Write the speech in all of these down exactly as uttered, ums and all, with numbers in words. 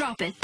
Drop it.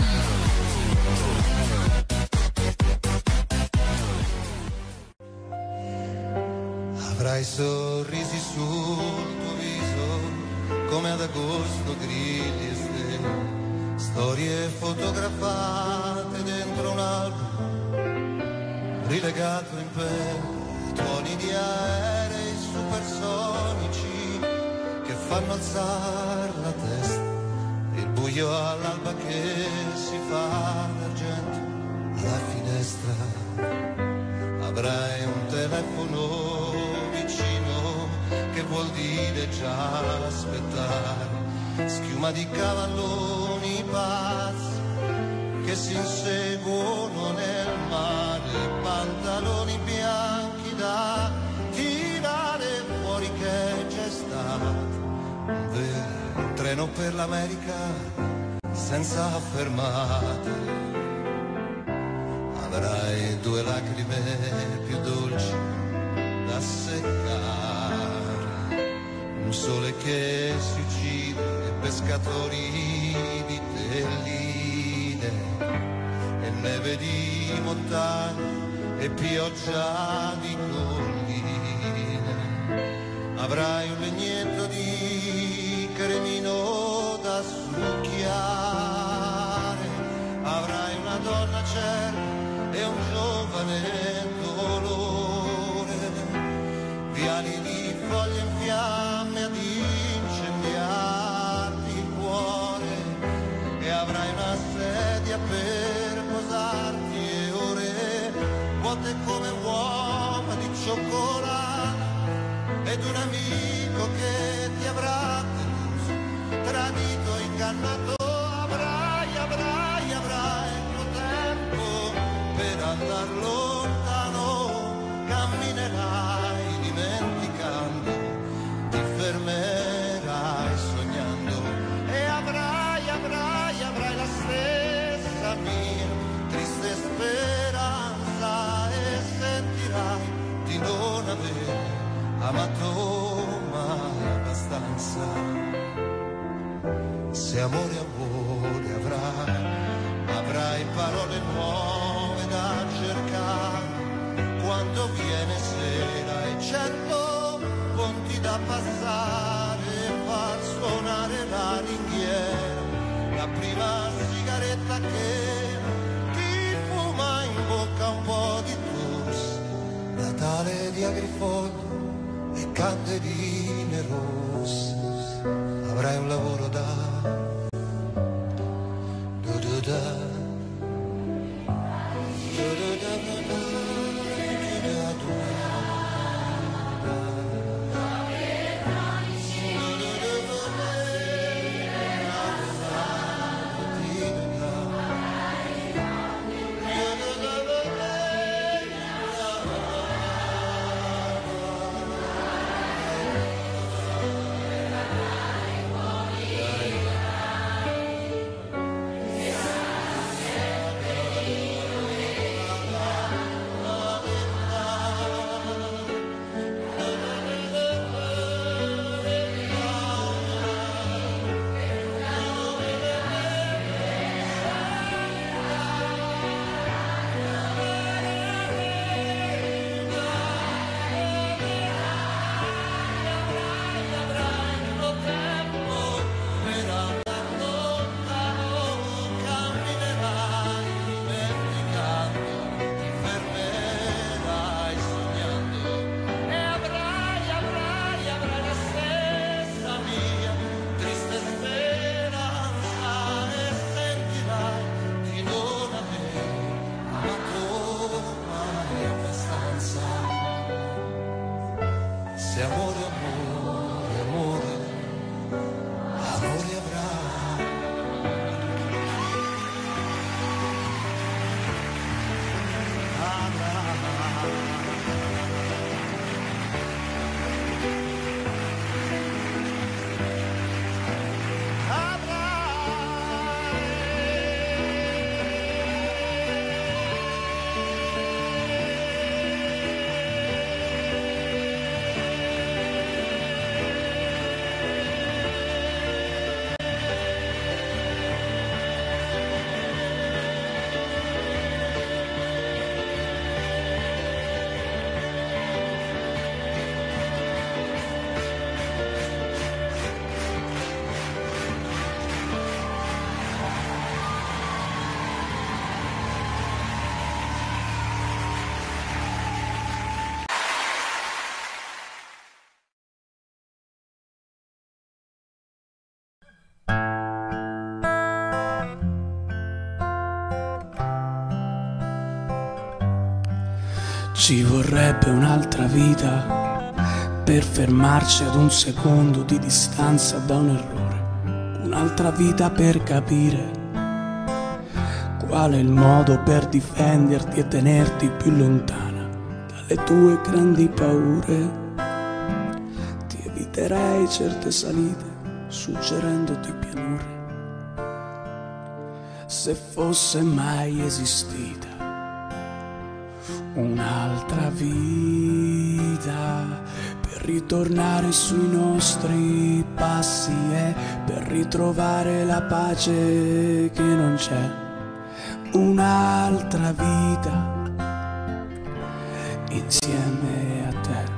Avrai sorrisi sul tuo viso come ad agosto, grilli e stelle, storie fotografate dentro un album rilegato in pelle, tuoni di aerei supersonici che fanno alzare la testa, il buio all'alba che si fa d'argento alla finestra. Avrai un telefono vicino che vuol dire già aspettare, schiuma di cavalloni pazzi che si inseguono nel mare, pantaloni bianchi da tirare fuori che c'è stato un vero treno per l'America senza fermate. Avrai due lacrime più dolci da seccare, un sole che si uccide e pescatori di telline, e neve di montagne e pioggia di colline. Avrai un legnetto di cremino da succhiare, avrai una donna certa e un giovane dolore, viali di foglie in fiamme ad incendiarti il cuore, e avrai una sedia per posarti e ore vuote come uova di cioccolato, ed un amico che ti avrà deluso, tradito, ingannato. Avrai, avrai, avrai il tuo tempo per andar lontano, camminerai dimenticando, ti fermerai sognando, e avrai, avrai, avrai la stessa mia triste speranza, e sentirai di non avere amato mai abbastanza. Se amore, amore avrai, avrai parole nuove da cercare, quando viene sera e cento ponti da passare, far suonare la ringhiera, la prima sigaretta che ti fuma in bocca un po' di tosse, Natale di agrifogli e candeline rosse. Avrai un lavoro da do do da Thank you. Ci vorrebbe un'altra vita per fermarci ad un secondo di distanza da un errore, un'altra vita per capire qual è il modo per difenderti e tenerti più lontana dalle tue grandi paure. Ti eviterei certe salite suggerendoti pianure, se fosse mai esistita un'altra vita per ritornare sui nostri passi e per ritrovare la pace che non c'è. Un'altra vita insieme a te.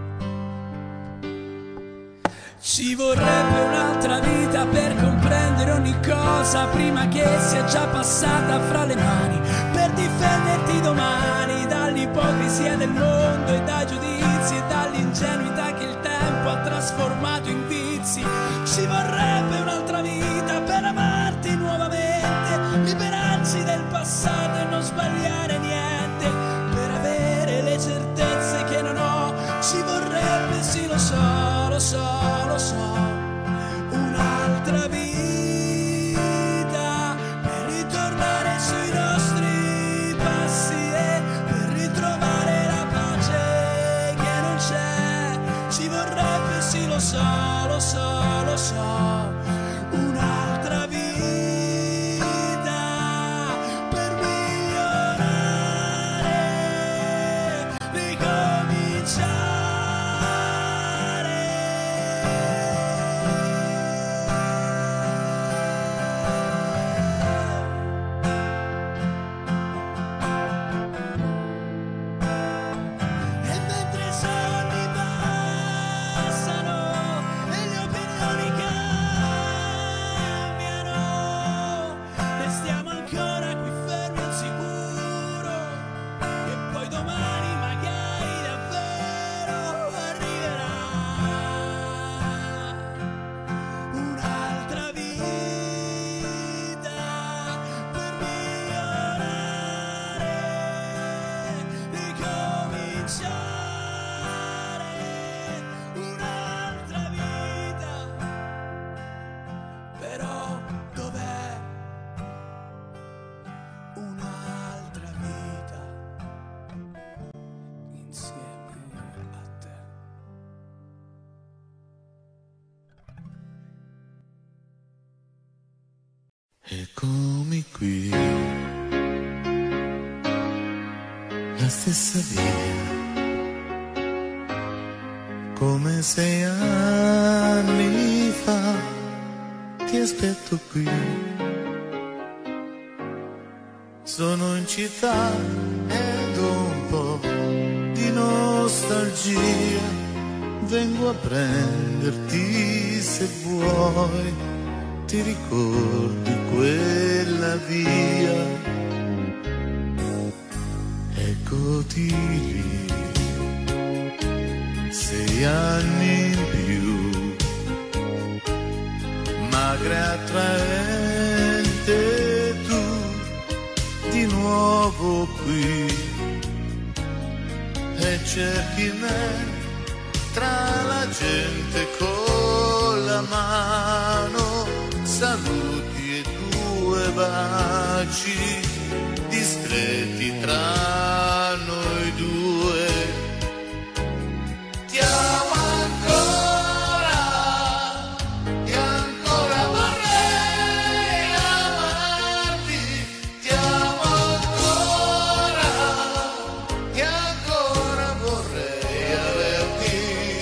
Ci vorrebbe un'altra vita per comprendere ogni cosa prima che sia già passata fra le mani, per difenderti domani dall'ipocrisia del mondo e dai giudizi e dall'ingenuità che il tempo ha trasformato in vizi. Ci vorrebbe un'altra vita per amarti nuovamente, liberarci del passato e non sbagliare niente, per avere le certezze che non ho. Ci vorrebbe, sì lo so, lo so, lo so, un'altra vita per ritornare sui nostri passi e per ritrovare la pace che non c'è. Ci vorrebbe, sì lo so, lo so, lo so, un'altra vita per migliorare, ricominciare. Però dov'è un'altra vita insieme a te? Eccomi qui, la stessa via, come sei anni fa. Ti aspetto qui, sono in città ed ho un po' di nostalgia, vengo a prenderti se vuoi, ti ricordi quella via, eccoti lì, sei anni in più, magra e attraente tu, di nuovo qui, e cerchi me tra la gente con la mano, saluti e due baci discreti tra noi due. Ti amo ancora e ancora vorrei amarti, ti amo ancora e ancora vorrei averti,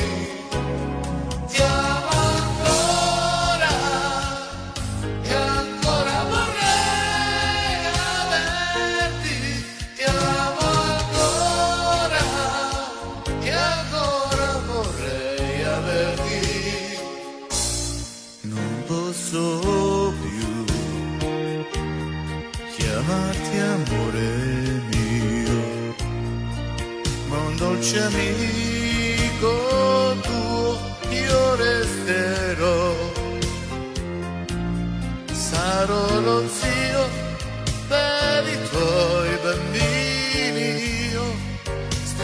ti amo ancora e ancora vorrei averti, ti amo ancora e ancora vorrei averti. Non posso più chiamarti amore mio, ma un dolce amico tuo io resterò. Sarò lo zio per i tuoi bambini io,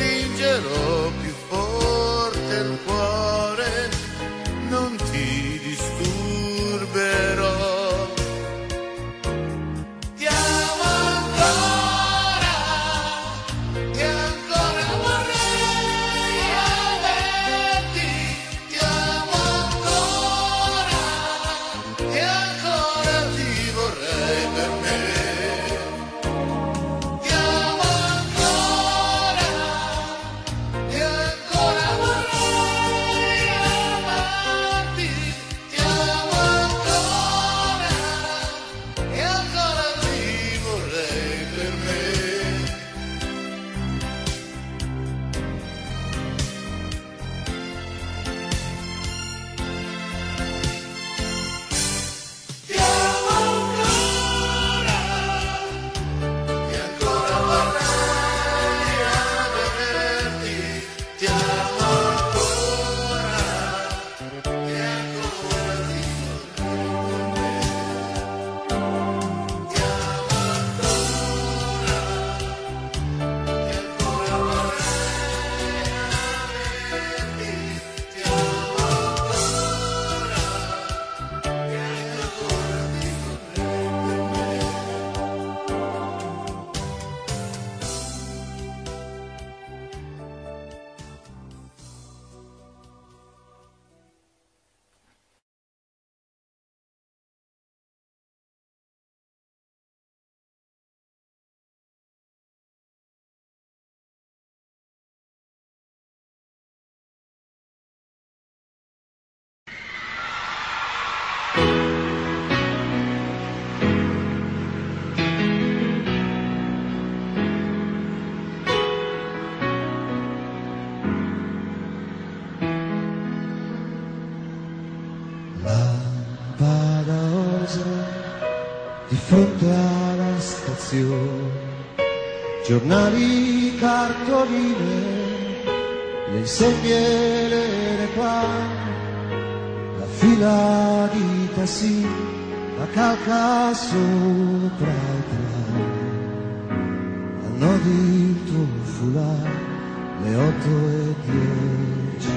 fronte alla stazione, giornali, cartoline, le insegne, le reclame, la fila di tassi, la calca sopra il tram, annodi il tuo foulard, le otto e dieci.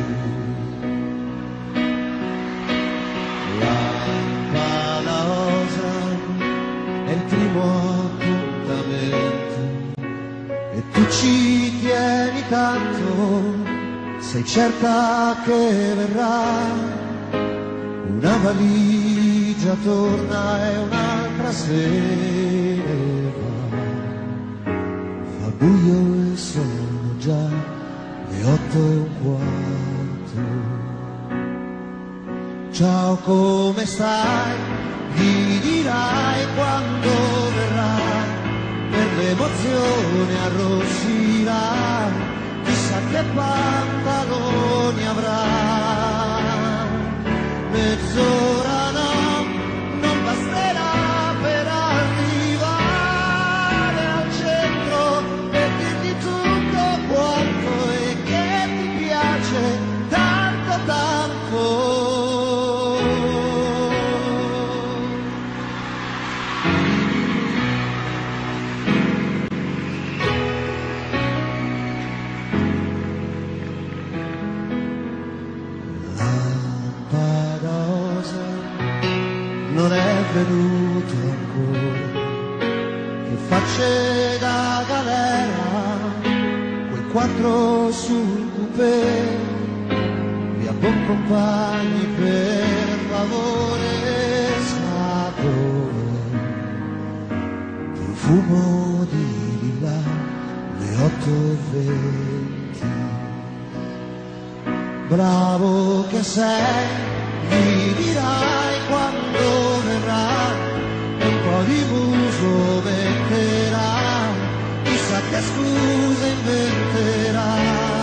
Lampada rosa è il primo appuntamento e tu ci tieni tanto, sei certa che verrà. Una valigia torna e un'altra se ne va. Fa buio e sono già le otto e un quarto. Ciao, come stai? Gli dirai quando verrai, per l'emozione arrossirai, chissà che pantaloni avrai. Mezz'ora no, non basterà per arrivare al centro, per dirgli tutto quanto e che ti piace tanto tanto. Non è venuto ancora, che facce da galera, quei quattro sul coupé, via Boncompagni per favore, sa dove, profumo di lilla, le otto e venti. Bravo che sei, gli dirai quando verrà, e un po' di muso metterà, chissà che scuse inventerà.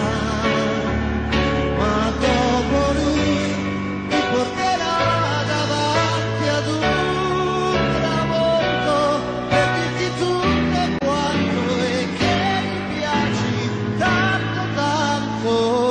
Ma dopo lui ti porterà davanti ad un tramonto, per dirti tutto quanto e che gli piaci tanto tanto.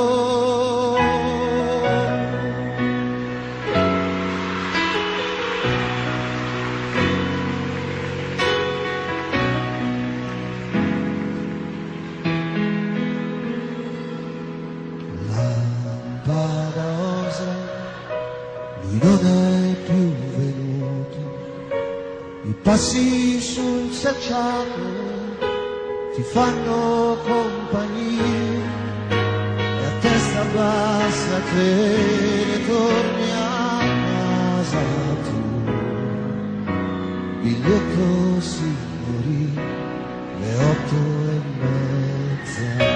Non è più venuto, i passi sul selciato ti fanno compagnia e a testa bassa te ne torni a casa tu. Biglietto signori, le otto e mezza.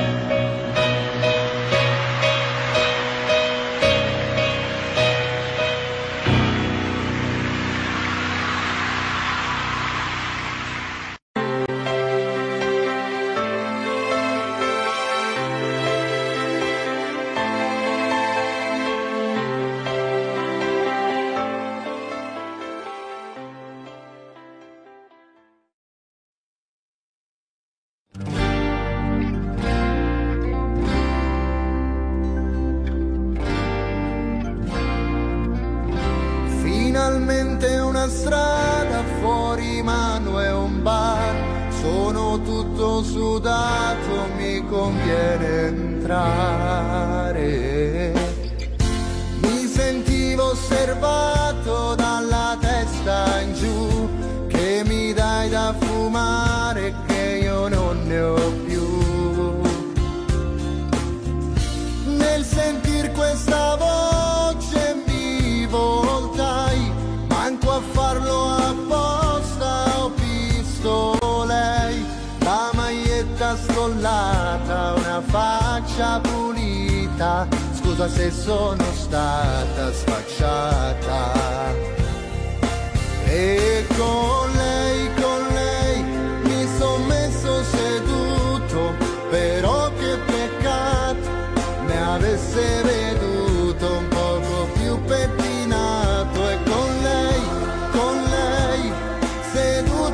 Finalmente una strada fuori mano e un bar, sono tutto sudato, mi conviene entrare. Mi sentivo osservato dalla testa in giù, che mi dai da fumare che io non ne ho più. Nel sentir questa voce mi voltai, manco a farlo apposta, ho visto lei, la maglietta scollata, una faccia pulita, scusa se sono stata sfacciata. E con lei, con lei, mi son messo seduto, però che peccato ne avesse veduto un poco più pettinato. E con lei, con lei, seduto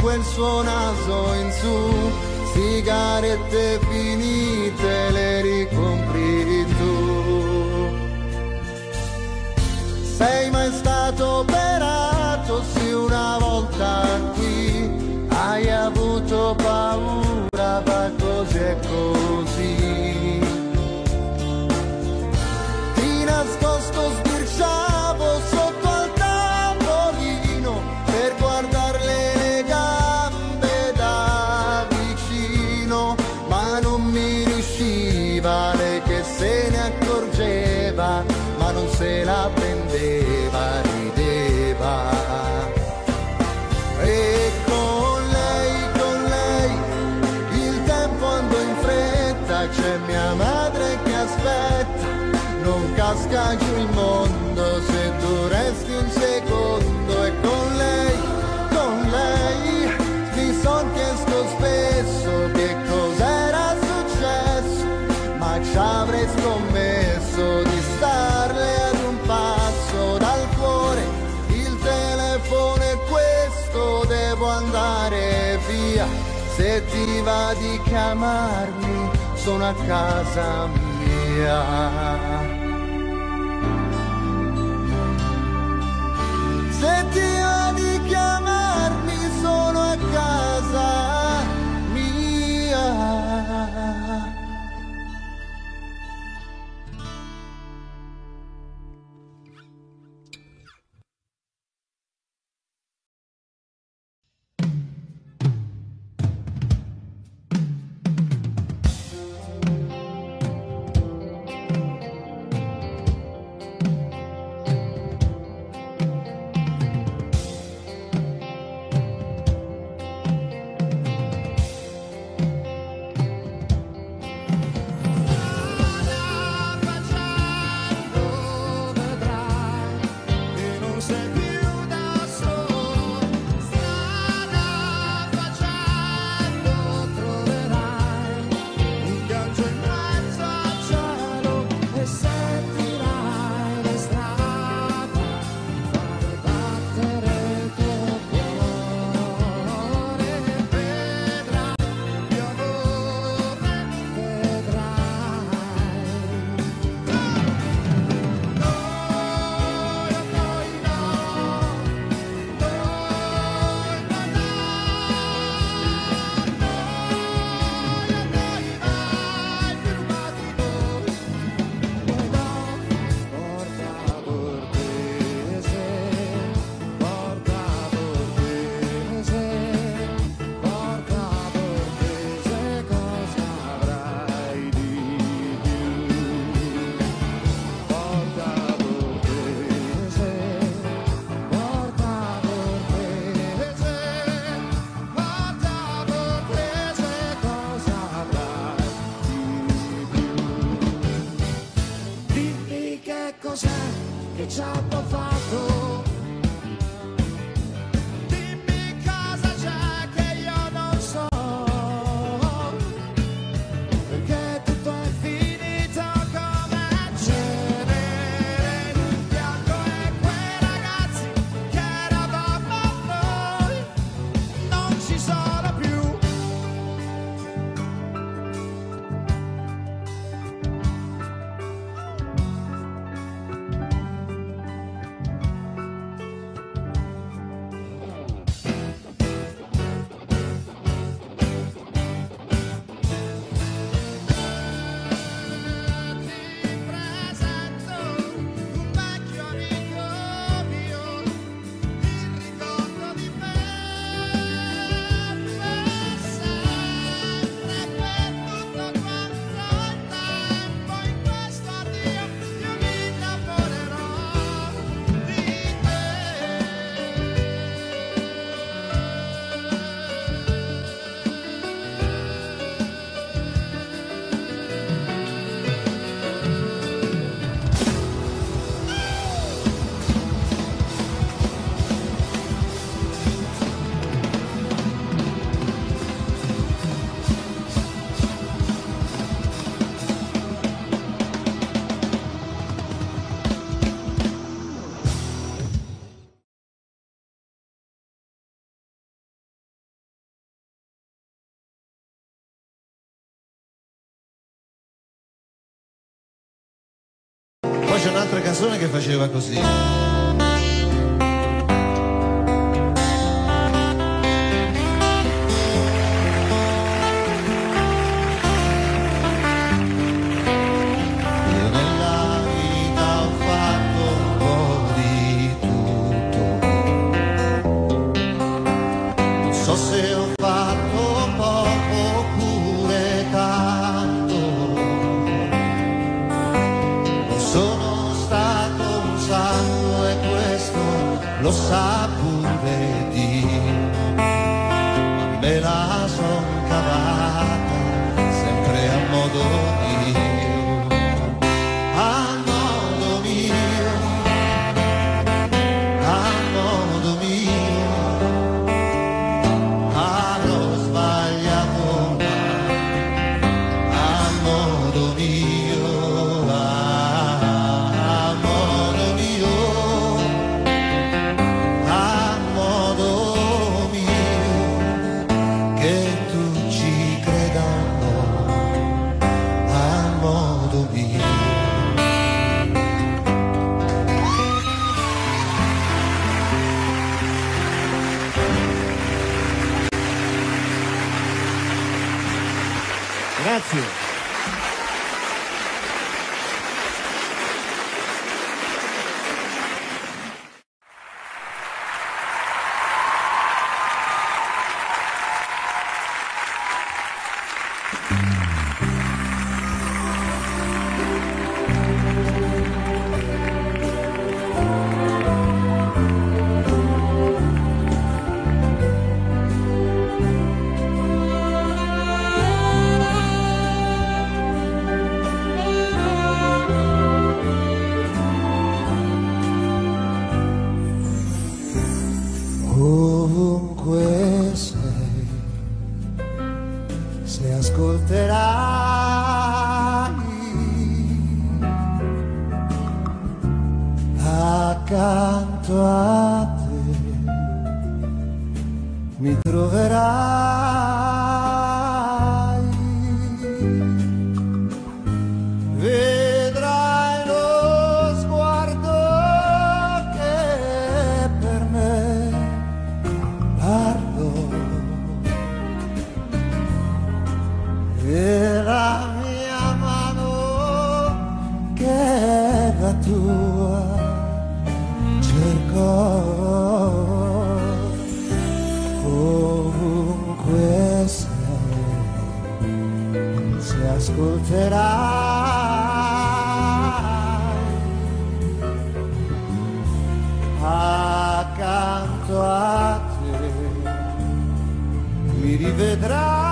quel suo naso in su, sigarette finite le ricompri tu. Sei mai stato operato, sì, una volta qui, hai avuto paura, va così e così. Ti nascosto sbirciavo sotto al tavolino per guardarle le gambe da vicino, ma non mi riusciva, lei che se ne accorgeva, ma non se la prendeva, rideva. E con lei, con lei, il tempo andò in fretta, c'è mia madre che aspetta, non casca giù il mondo se tu resti un secondo. E con lei, con lei, mi son chiesto spesso che cos'era successo, ma ci avrei scommesso di starle ad un passo dal cuore. Il telefono è questo, devo andare via, se ti va di chiamarmi sono a casa mia. Se ti va di chiamarmi sono a casa mia. Che ci hanno fatto, dimmi cosa c'è che io non so, perché tutto è finito come cenere in un bianco e quei ragazzi che eravamo noi non ci sono più. un'altra canzone che faceva così. Lo sa pure Dio, ma me la son cavata sempre a modo mio, a modo mio, a modo mio. Avrò sbagliato ma a modo mio, a modo mio. Grazie. Ovunque sei, se ascolterai accanto a te, mi troverai, vedrai lo sguardo che per me e la mia mano che è la tua cercò. Ovunque sei, se ascolterai accanto a te, mi rivedrai.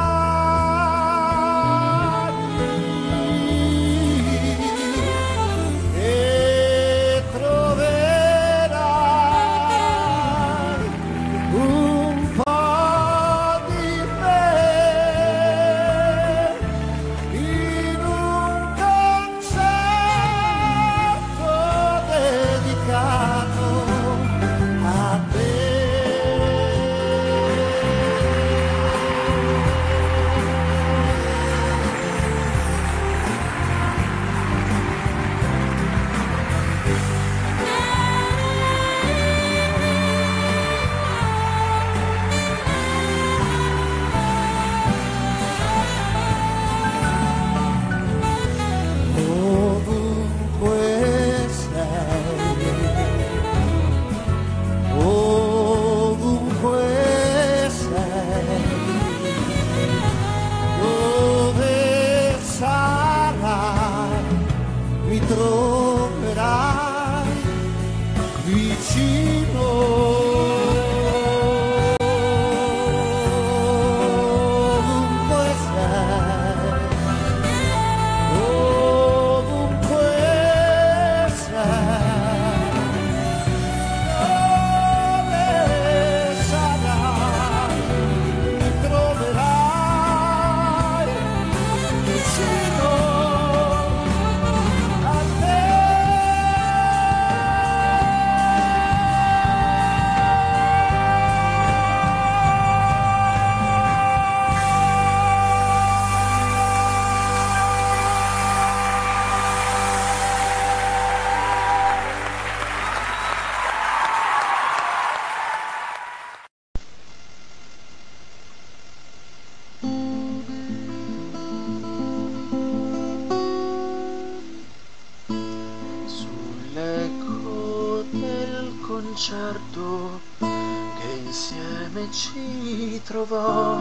concerto che insieme ci trovò,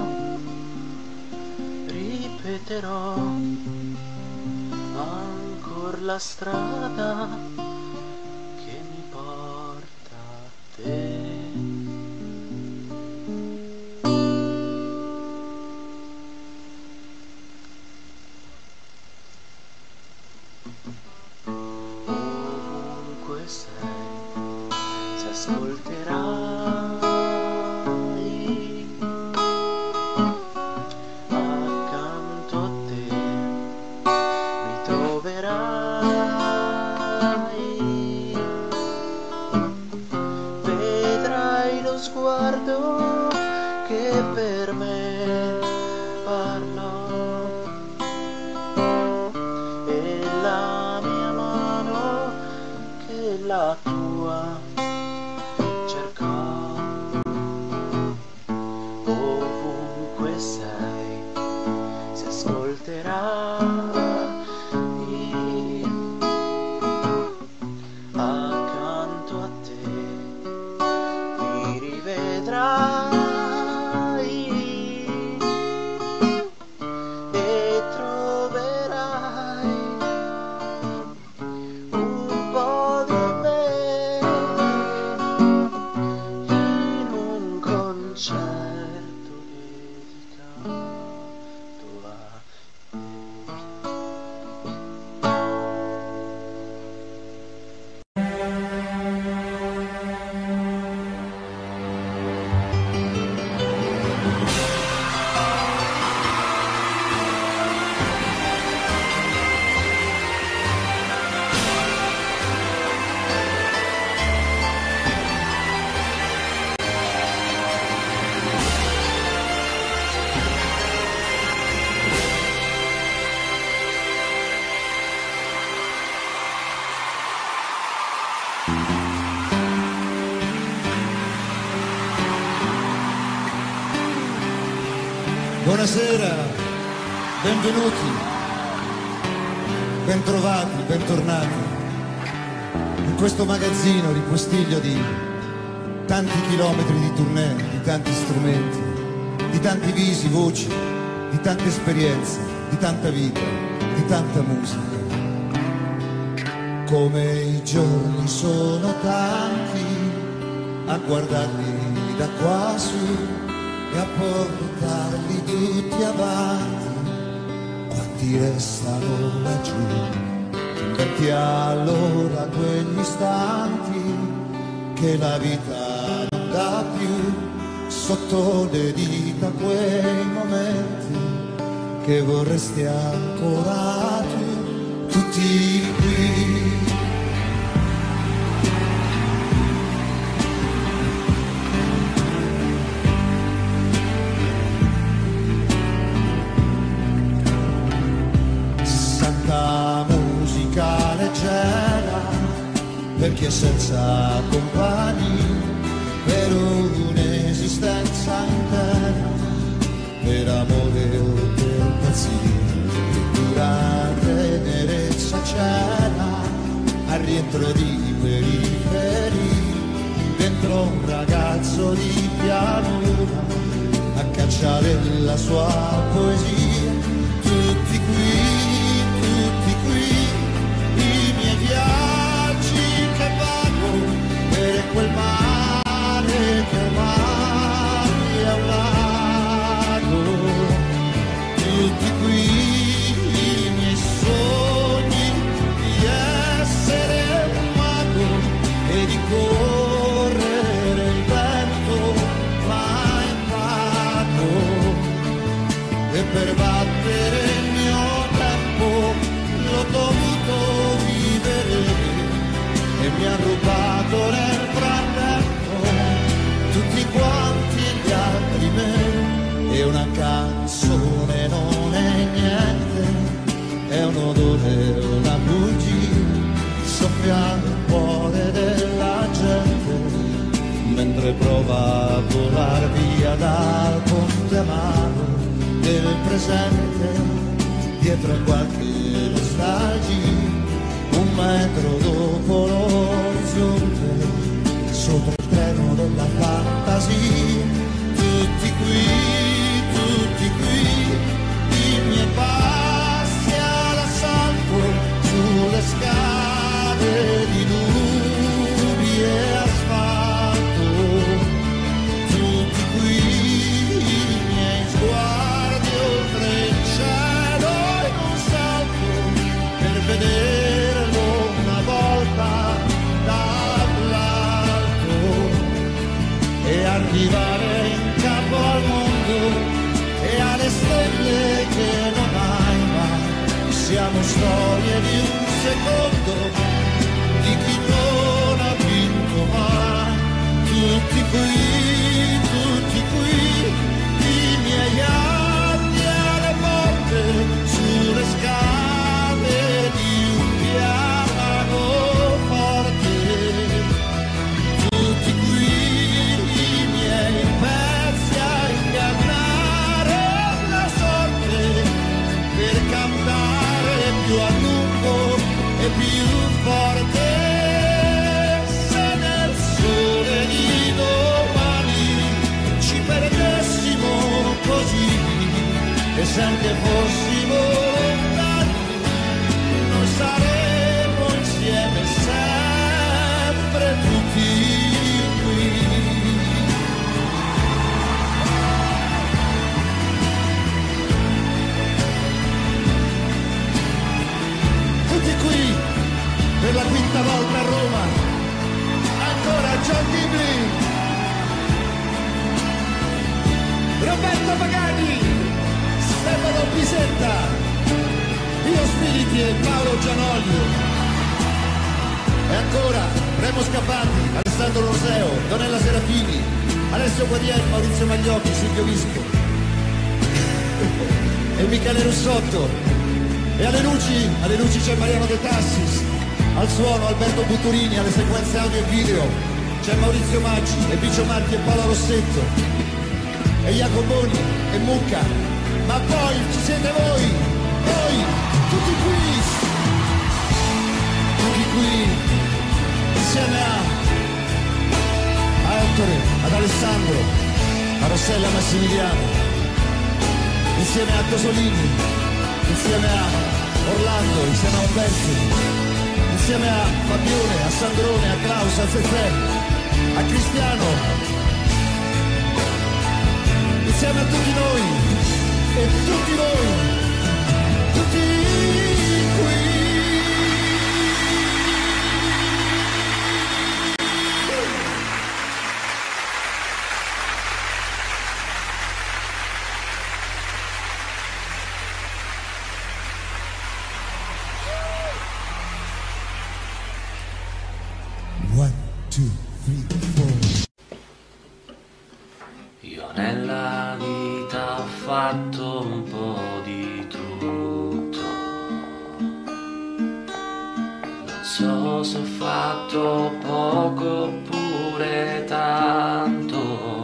ripeterò ancora la strada che mi porta a te. Ovunque sei, se ascolterai, accanto a te mi troverai, vedrai lo sguardo che per me parlò e la mia mano che la tua cercò. Ovunque sei, si ascolterai, accanto a te mi rivedrai e troverai un po' di me in un concerto dedicato a te. Buonasera, benvenuti, bentrovati, bentornati in questo magazzino ripostiglio di tanti chilometri di tournée, di tanti strumenti, di tanti visi, voci, di tante esperienze, di tanta vita, di tanta musica. Come i giorni sono tanti, a guardarli da qua su e a portarli tutti avanti, quanti restano laggiù. Inventi allora quegli istanti che la vita non dà più, sotto le dita quei momenti che vorresti ancora tu, tutti qui. Musica leggera per chi è senza compagni, per un'esistenza intera, per amore o per pazzia, che dura tenerezza c'era al rientro di periferia, dentro un ragazzo di pianura a cacciare la sua poesia. Tutti qui, quel mare che ormai è un lago, tutti qui i miei sogni di essere un mago e di correre il vento mai imparato, e per battere il mio tempo l'ho dovuto vivere e mi ha rubato nel tutti quanti gli altri me. E una canzone non è niente, è un odore, una bugia, soffia nel cuore della gente mentre prova a volar via dal ponte amaro del presente, dietro a qualche nostalgia, un metro dopo l'orizzonte sopra quasi tutti qui, tutti qui, i miei passi all'assalto sulle scale di nubi e asfalto, tutti qui i miei sguardi oltre il cielo in un salto per vederlo una volta dall'alto e arrivare in capo al mondo e alle stelle che non hai mai. Siamo storie di un secondo, di chi non ha vinto mai. Tutti qui, tutti qui, i miei anni alle porte, sulle scale di un piano forte. Tutti qui, i miei persi a ingannare la sorte per cantare più a lungo e più forte. Se nel sole di domani ci perdessimo così e se anche fossimo lontani, noi saremo insieme sempre tutti qui. Tutti qui per la quinta volta a Roma, ancora John Ghibli, Roberto Pagani, Stefano Pisetta, Pio Spiriti e Paolo Gianolio. E ancora Remo Scafati, Alessandro Roseo, Donella Serafini, Alessio Guadiel, Maurizio Magliocchi, Silvio Visco e Michele Russotto. E alle luci, alle luci c'è Mariano De Tassis, al suono Alberto Butturini, alle sequenze audio e video c'è Maurizio Maggi, e Bicio Marti e Paolo Rossetto, e Jacoboni e Mucca. Ma poi ci siete voi, voi, tutti qui, tutti qui, insieme a, a Ettore, ad Alessandro, a Rossella Massimiliano, insieme a Tosolini, insieme a Orlando, insieme a Umberto, insieme a Fabione, a Sandrone, a Klaus, a Zezé, a Cristiano, insieme a tutti noi e tutti voi, tutti qui. One, two, three, four. Io nella vita ho fatto un po' di tutto. Non so se ho fatto poco oppure tanto.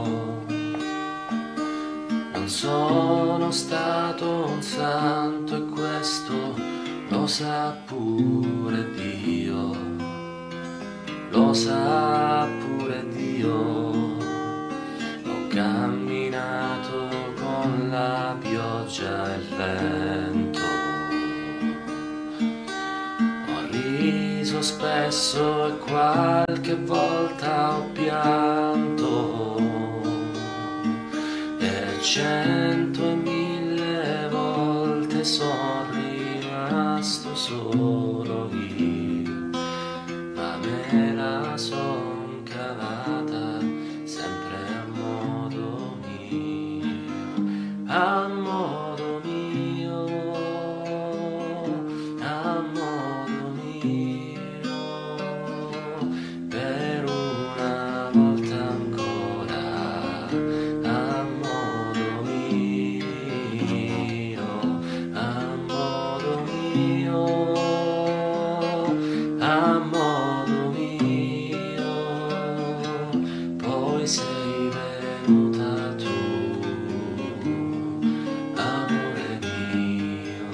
Non sono stato un santo e questo lo sa pure Dio. Lo sa pure Dio. Ho camminato con la pioggia e il vento. Ho riso spesso e qualche volta ho pianto. E cento e mille volte sono rimasto solo io. Ma me la son cavata sempre a modo mio, a modo mio, a modo mio, per una volta ancora, a modo mio, a modo mio, a modo mio. Poi sei venuta tu, amore mio.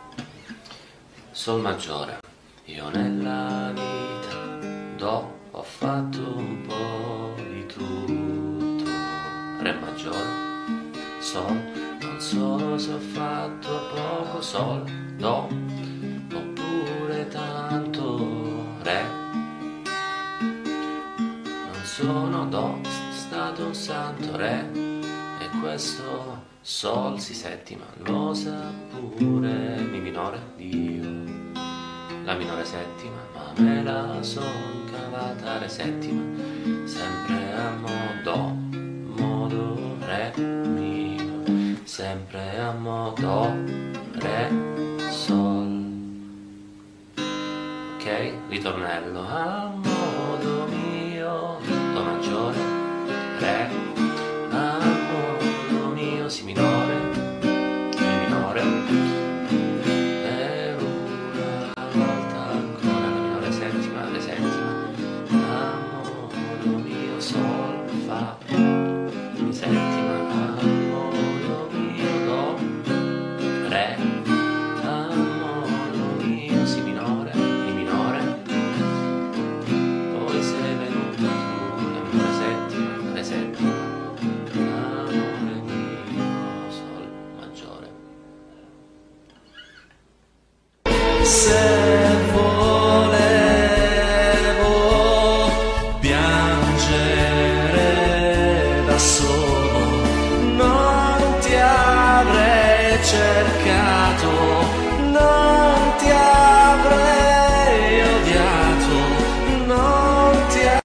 Sol maggiore. Io nella vita do, ho fatto un po' di tutto. Re maggiore, sol, non so se ho fatto poco, sol, do, oppure tanto, re. Non sono do, stato un santo re, e questo sol si settima, lo sa pure mi minore, Dio. La minore settima, ma me la son cavata re settima, sempre a modo, modo re mio, sempre a modo re sol. Ok, ritornello a modo mio, do maggiore, re, a modo mio, si minore, mi minore. Se volevo piangere da solo, non ti avrei cercato, non ti avrei odiato, non ti avrei...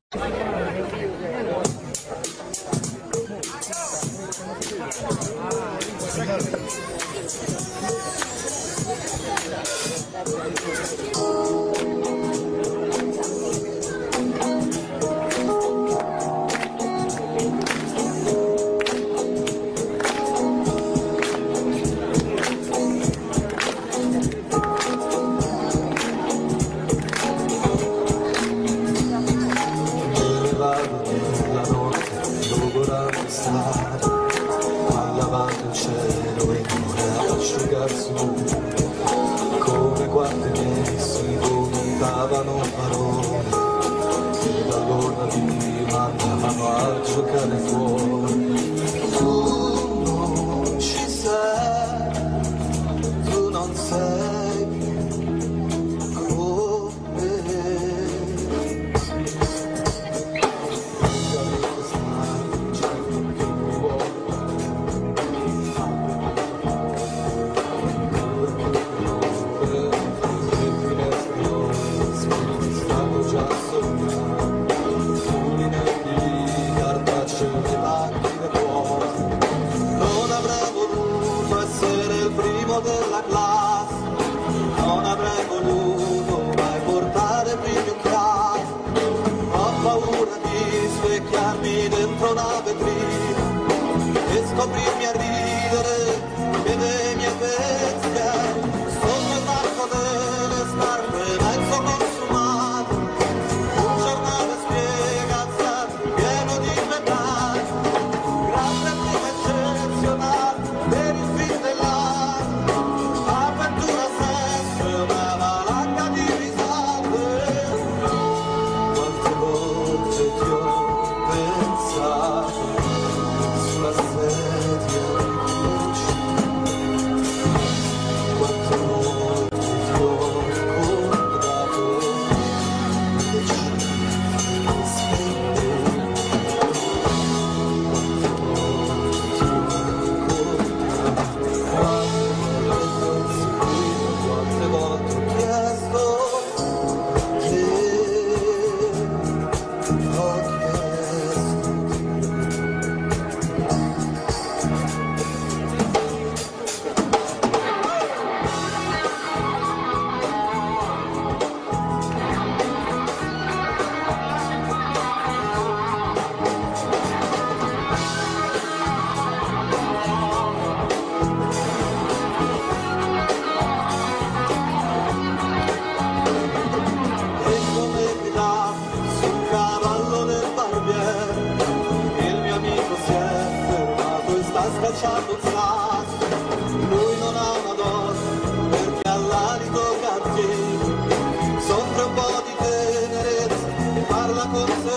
Come quante miei si vomitavano parole e dall'orma mi mandavano a giocare fuori. Tu non ci sei, tu non sei come della classe, non avrei voluto mai portare primi occhiali, ho paura di specchiarmi dentro una vetrina e scoprirmi a ridere dei miei pensieri, sotto il marco delle scarpe mezzo consumate, un giornale spiegazzato pieno di metalli, grande prima eccezionale per il fin dell'anno. Scacciando il sasso, lui non ha una donna perché all'alito cattivo soffre un po' di tenerezza e parla con sé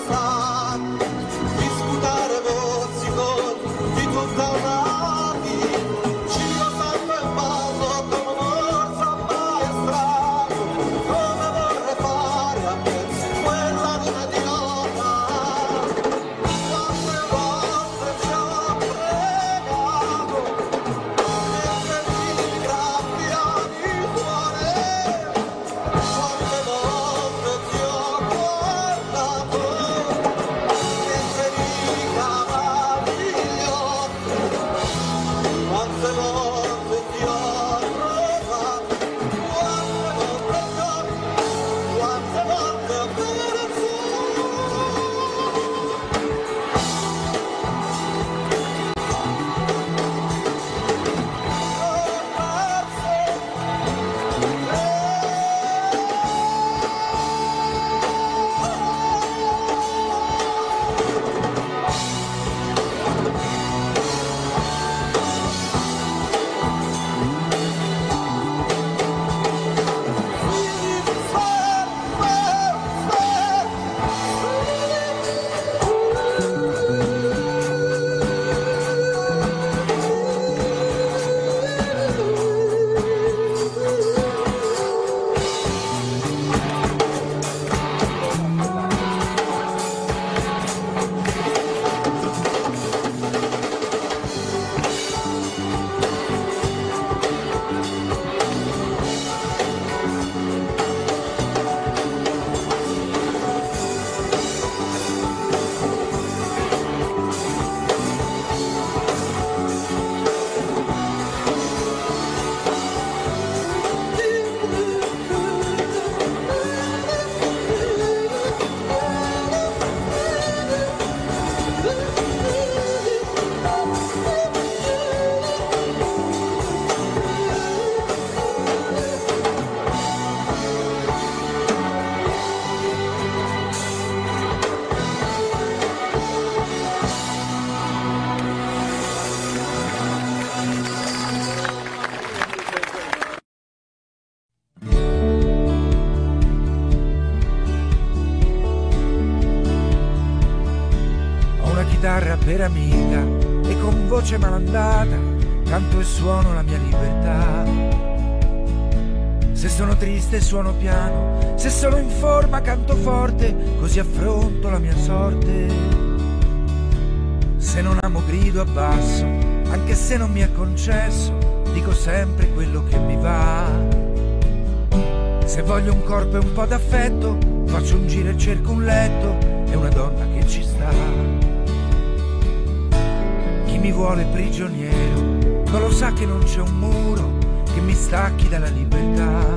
sta di sputare pozzi con di tutta una vita. Ci lo santo il ballo come un orso maestrato, come vorrei fare a pezzi quella luna di nota. Quante volte ci ho pregato mentre mi graffiavi il cuore, quante volte ti ho guardato mentre mi cavavi gli occhi, quante volte ti ho provato, quante volte giochi, quante volte ho perso. Ho una chitarra per amica e con voce malandata canto e suono la mia libertà. Se sono triste suono piano, se sono in forma canto forte, così affronto la mia sorte. Se non amo grido abbasso, anche se non mi è concesso, dico sempre quello che mi va. Se voglio un corpo e un po' d'affetto, faccio un giro e cerco un letto e una donna che ci sta. Chi mi vuole prigioniero non lo sa che non c'è un muro che mi stacchi dalla libertà.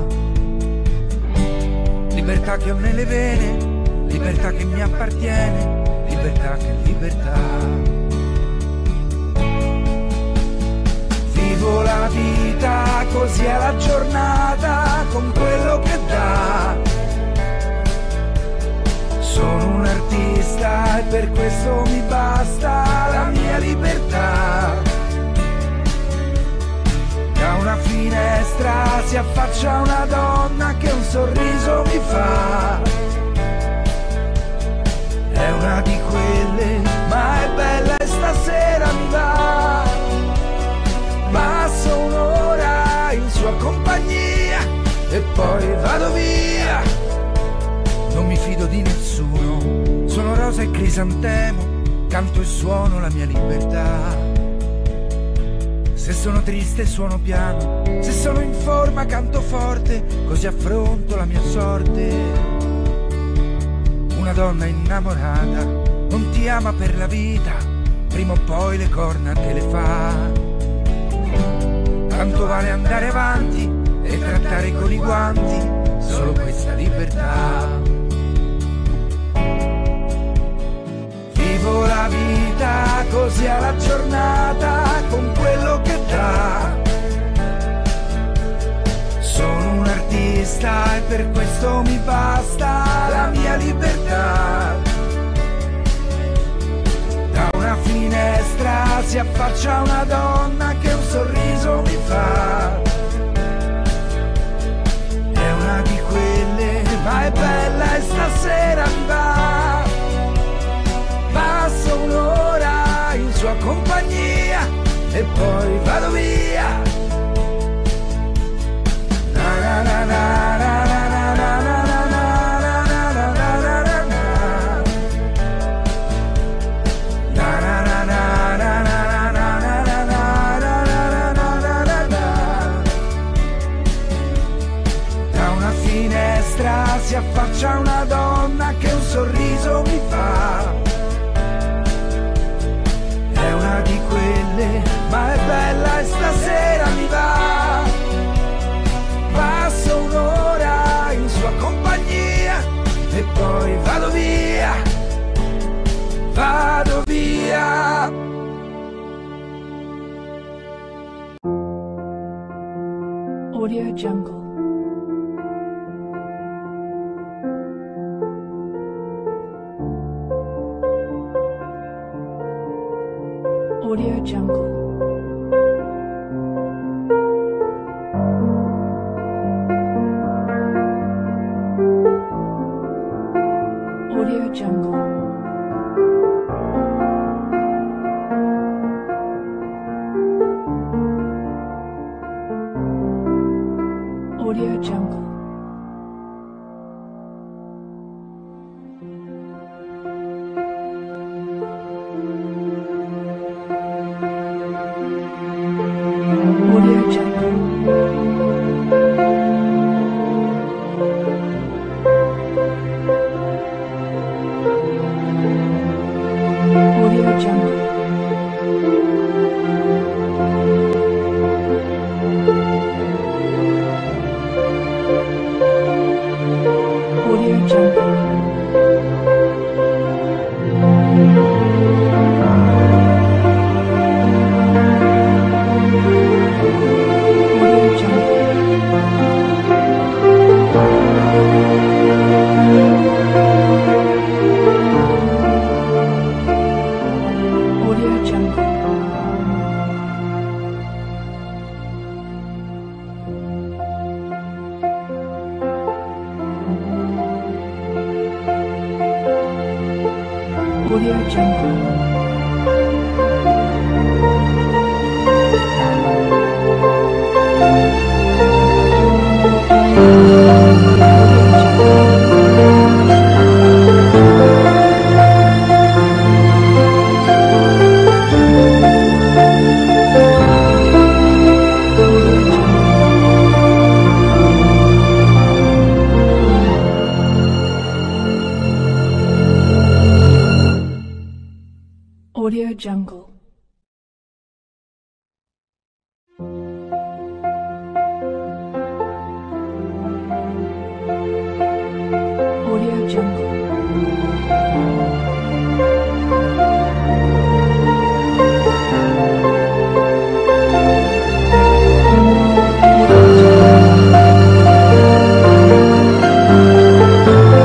Libertà che ho nelle vene, libertà che mi appartiene, libertà che è libertà. Vivo la vita, così è la giornata, con quello che dà. Sono un artista e per questo mi basta la mia libertà. Da una finestra si affaccia una donna che un sorriso mi fa. È una di quelle, ma è bella e stasera mi va. Passo un'ora in sua compagnia e poi vado via. Non mi fido di nessuno, sono rosa e crisantemo, canto e suono la mia libertà. Se sono triste suono piano, se sono in forma canto forte, così affronto la mia sorte. Una donna innamorata non ti ama per la vita, prima o poi le corna te le fa. Tanto vale andare avanti e trattare con i guanti solo questa libertà. Vivo la vita, così è la giornata, con quello che dà. Sono un artista e per questo mi basta la mia libertà. Da una finestra si affaccia una donna che un sorriso mi fa. È una di quelle, ma è bella e stasera mi va. e poi vado via. Na na na na na na na na na na na na na na na. Na na na na na na na na na na na na na. Da una finestra si affaccia una donna che un sorriso mi fa. È una di quelle, ma è bella e stasera mi va. Passo un'ora in sua compagnia e poi vado via, vado via. Audio Jungle. Audio Jungle. Audio Jungle. Audio Jungle. Audio Jungle. Audio Jungle. Audio Jungle. Audio Jungle. Audio Jungle. Audio Jungle.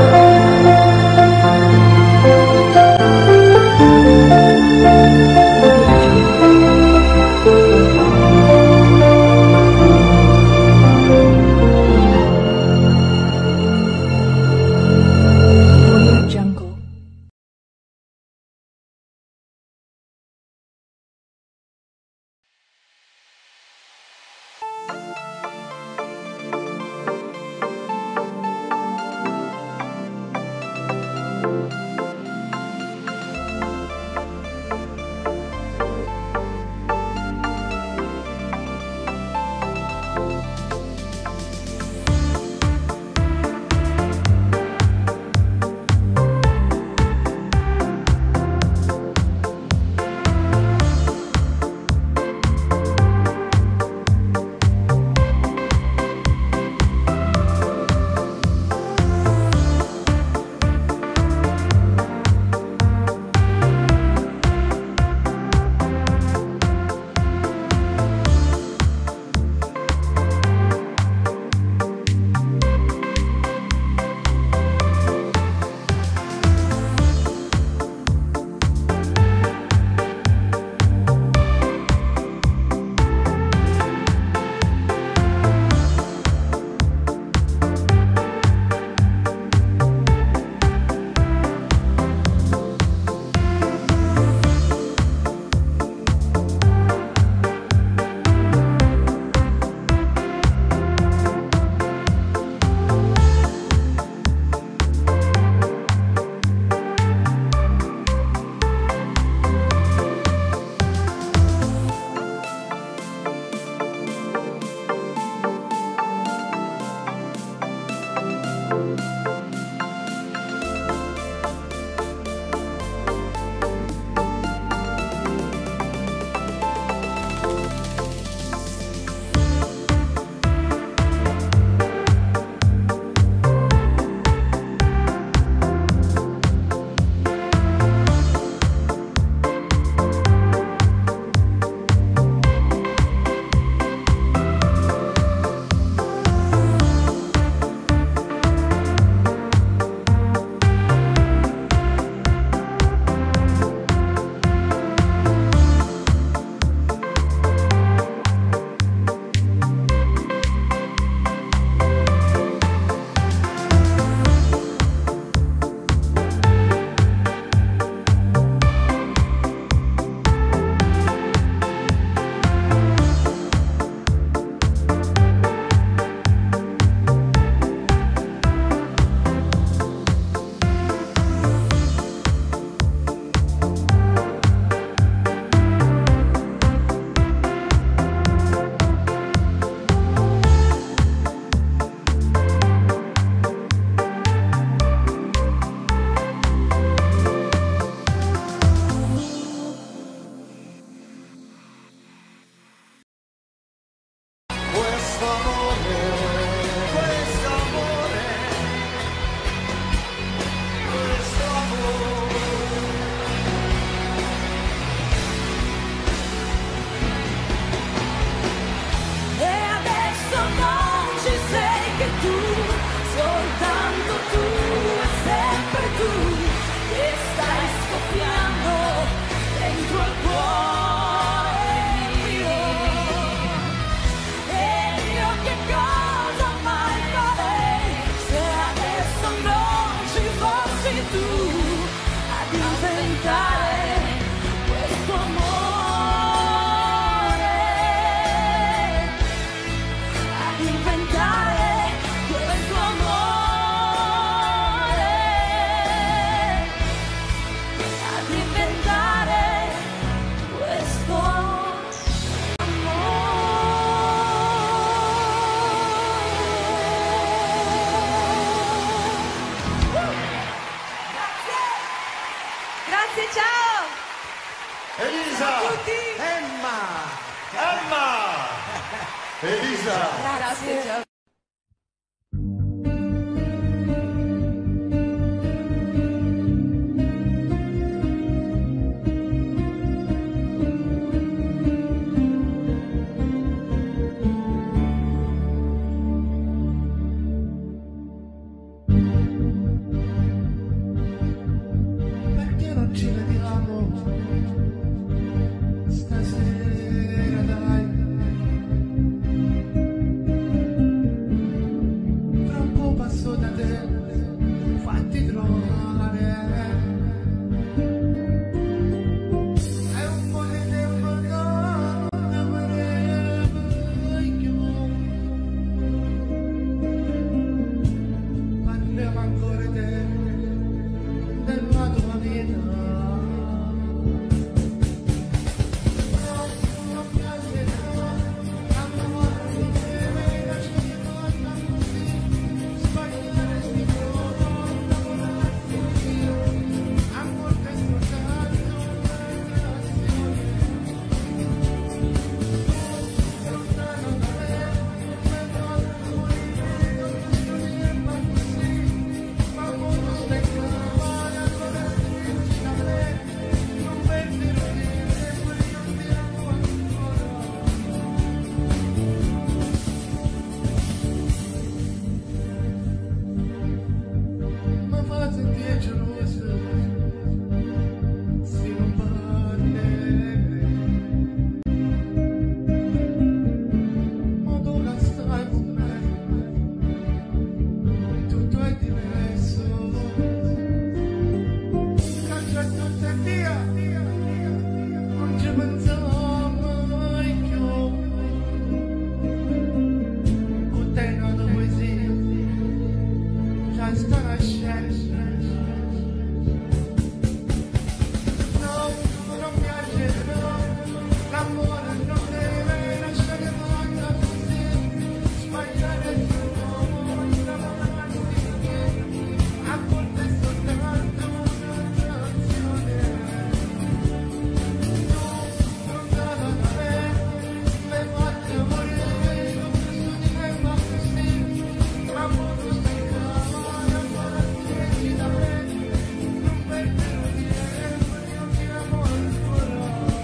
Audio diventare questo amore, a diventare questo amore, a diventare questo Grazie, ciao! Elisa! Ciao a tutti! Emma! Emma! Elisa! Grazie, ciao! Perché non ci vediamo stasera, dai? Tra un po' passo da te, fatti trovare. È un po' di tempo che non ne vorrei più. Parliamo ancora di te, della tua vita. Non piace amore, deve lasciare cosa così, sbagliare di nuovo, lavorarti io, a volte soltanto una relazione. Lontano da me, le volte morire, non ci diremmo così, ma molto speccare, allora stringi da me, non perdere niente, poi io ti amo ancora. Ma fa sentire geloso, se non parlerei. Ma dove stai con me? Tutto è diverso. Caccia tutto e via, non ci pensiamo mai più. Con te nata poesia, già sta nascendo. No, non piace, no, l'amore non deve lasciare morta così, sbagliare di nuovo, innamorarsi di te, a volte è soltanto una relazione. No, lontano da me, le fate morire, non posso dire ma così, ma molto stancava, ancora stringi da me, non perdere tempo, io ti amo ancora.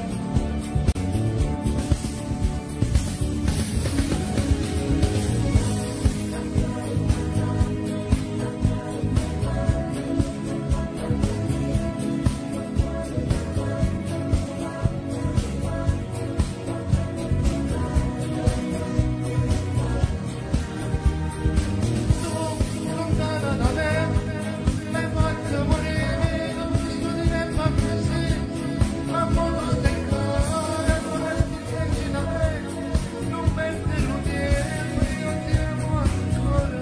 Lontana da me, le faccio morire, non posso dire ma così, ma molto stancare, ancora stringi da me, non perdere tempo, io ti amo ancora.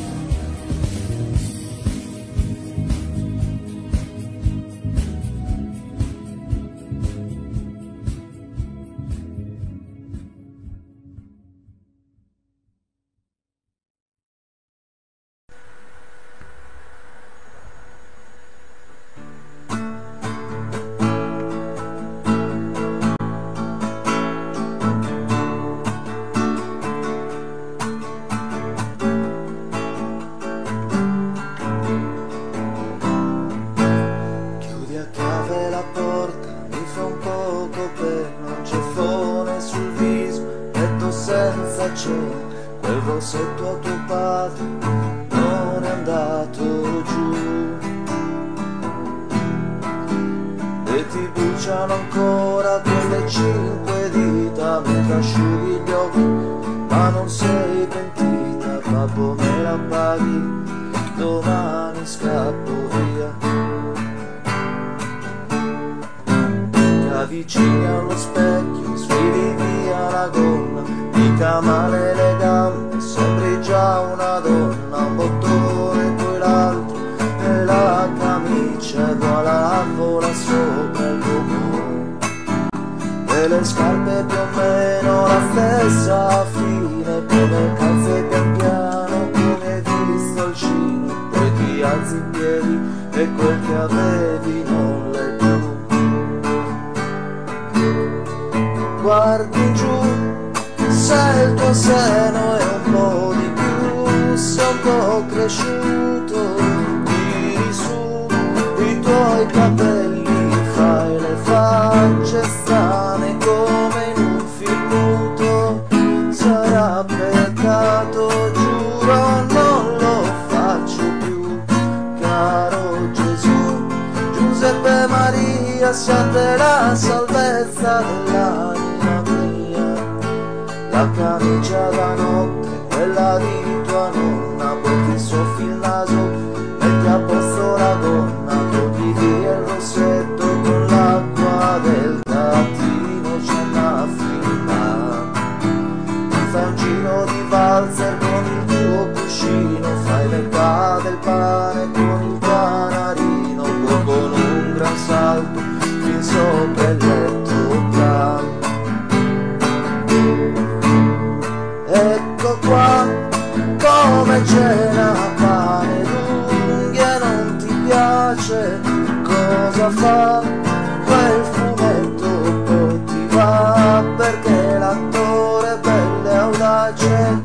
Chiudi a chiave la porta, mi fa un poco pena, non c'è fone sul viso, letto senza cena, quel rossetto a tuo padre non è andato giù. E ti bruciano ancora quelle cinque dita mentre asciughi gli occhi, ma non sei pentita, babbo me la paghi, domani scappo via. avvicini allo specchio, sfili via la gonna, ti camale le gambe, sembri già una donna, un bottone poi l'altro e la camicia voilà vola sopra il lume e le scarpe più o meno la stessa fine, poi le calze pian piano come pistolcino, poi ti alzi in piedi e quel che avevi non l'hai più. Guardi giù, se il tuo seno è un po' di più, sei un po' cresciuto, tiri su i tuoi capelli, fai le facce strane come in un film muto, sarà peccato, giuro non lo faccio più, caro Gesù, Giuseppe Maria, siate la salvezza dell'anima mia, la camicia da notte, quella di tua nonna, poi ti soffi il naso, metti a posto la gonna, togli via il rossetto con l'acqua del tattino, c'è una firma, ti fai un giro di valzer con il tuo cuscino, fai l'età del pane con il canarino, poi con un gran salto fin sopra il letto piano. Ecco qua come cena, pane d'unghie, non ti piace, cosa fa quel fumetto, poi ti va perché l'attore è bello e audace.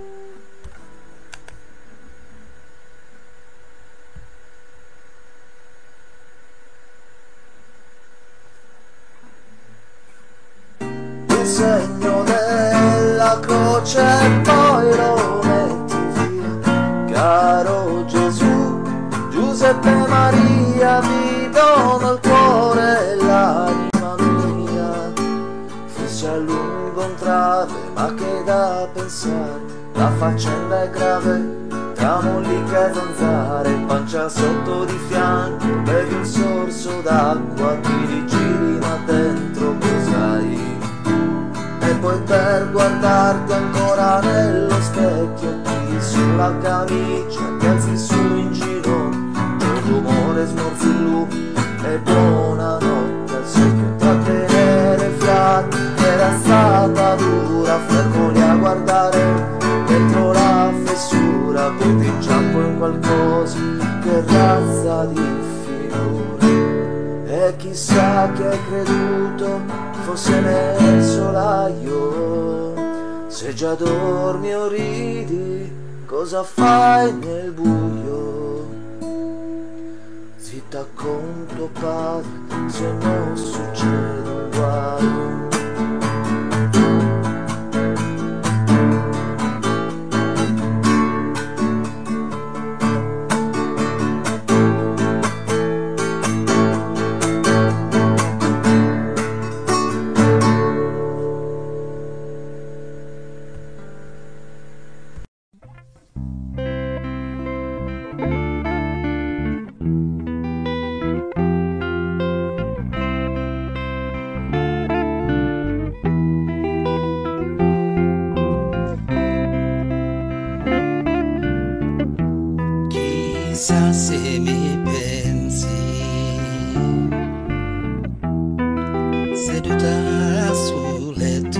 Il segno della croce e poi lo metti via, caro Gesù, Giuseppe Maria, vi dono il cuore e l'anima mia, forse a lungo un trave, ma che da pensare, la faccenda è grave, tra molliche e zanzare, pancia sotto di fianco, bevi un sorso d'acqua, ti rigiri ma dentro cos'hai? E poi per guardarti ancora nello specchio tiri sulla camicia, ti alzi su in ginocchio, c'è un rumore, smorzi il lume e buonanotte al secchio, trattenere i fiati, era stata dura, fermoli a guardare dentro la fessura, poi ti inciampo in qualcosa che razza di figure, e chissà che hai creduto fosse nel solaio, se già dormi o ridi, cosa fai nel buio? Zitta con tuo padre, se non succede un guaio. Chissà se mi pensi, seduta sul letto,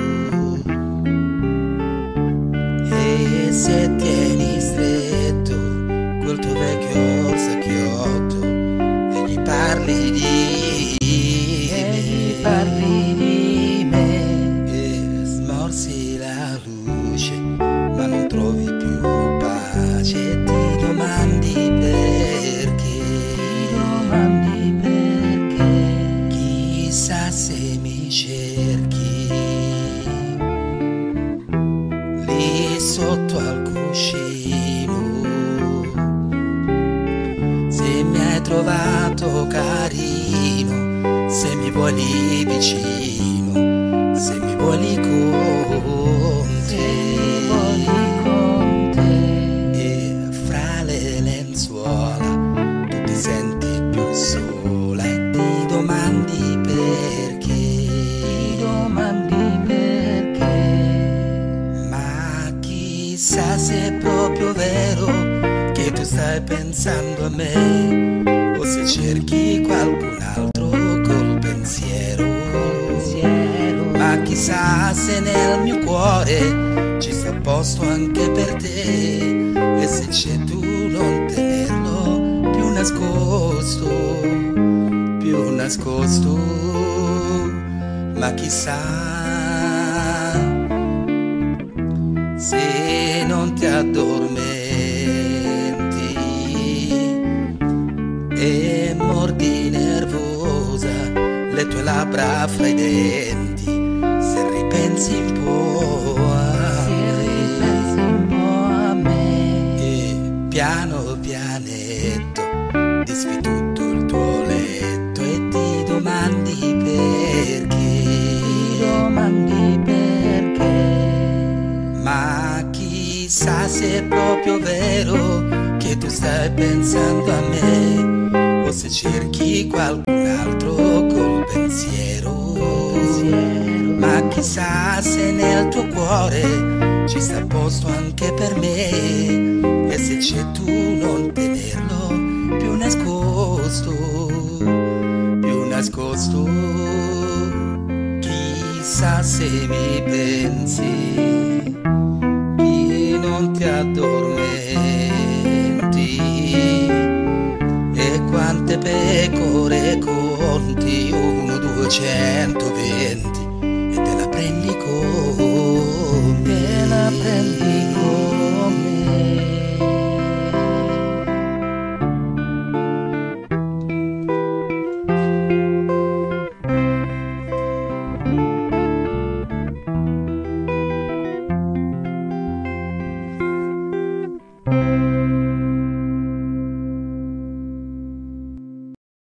e se tieni stretto quel tuo vecchio sacchiotto e gli parli di me, parli di me, e smorsi la luce ma non trovi più pace, ti domandi perché, ti domandi perché, chissà se mi cerchi lì sotto al cuscino, se mi hai trovato carino, se mi vuoi vicino, se mi vuoi con te, e fra le lenzuola tu ti senti più sola e ti domandi perché, pensando a me o se cerchi qualcun altro col pensiero. Ma chissà se nel mio cuore ci sta posto anche per te, e se c'è tu non tenerlo più nascosto, più nascosto. Ma chissà se non ti addormenti e mordi nervosa le tue labbra fra i denti, se ripensi un po' a me, e piano pianetto disfi tutto il tuo letto e ti domandi perché, ti domandi perché. Ma chissà se è proprio vero che tu stai pensando a me, o se cerchi qualcun altro col pensiero. Ma chissà se nel tuo cuore ci sta posto anche per me, e se c'è tu non tenerlo più nascosto, più nascosto. Chissà se mi pensi che non ti addormenti, e quante pecore conti, uno, due, centoventi, e te la prendi come, te la prendi